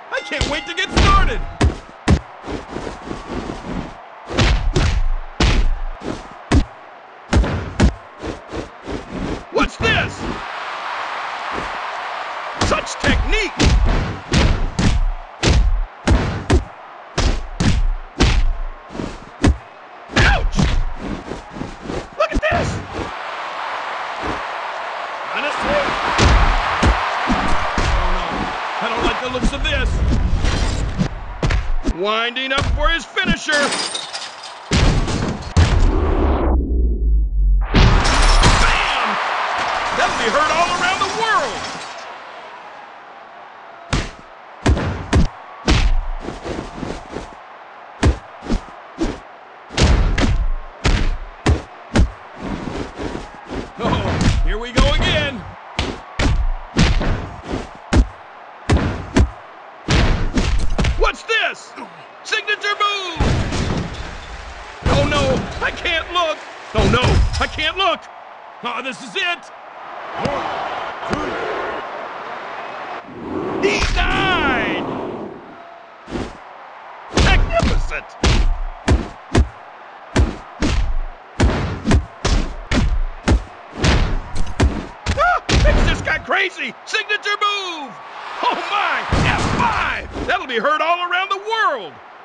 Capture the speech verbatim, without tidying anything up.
I can't wait to get started! What's this? Such technique! Ouch! Look at this! Honestly? Oh no, I don't like the looks of this. Winding up for his finisher. Bam! That'll be heard all around the world. Oh, here we go again. What's this? Signature move! Oh no, I can't look! Oh no, I can't look! Oh, this is it! He died! Magnificent! Ah, it's just got crazy! Signature move! Oh my! F five! That'll be heard all around the world!